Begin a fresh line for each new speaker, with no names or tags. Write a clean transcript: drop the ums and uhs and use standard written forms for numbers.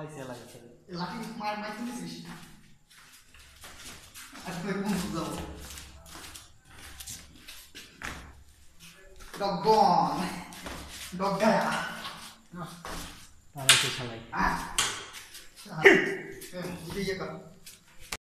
পালাইছে লাগাইছে
লাঠি মার মার তুলিস আর তুই কোন যাও ডগন ডগয়া
পালাইছে শালাই
এই যে কর